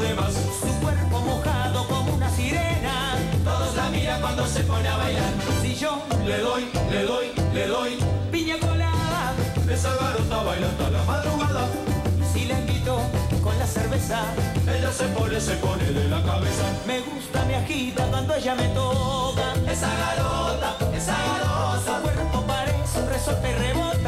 además. Su cuerpo mojado como una sirena, Todos la miran cuando se pone a bailar. si yo Le doy, le doy, le doy. piña colada, Esa garota baila hasta la madrugada. si la invito con la cerveza, Ella se pone de la cabeza. me gusta, me agita cuando ella me toca. Esa garota, esa Su garota. cuerpo parece un resorte y rebota.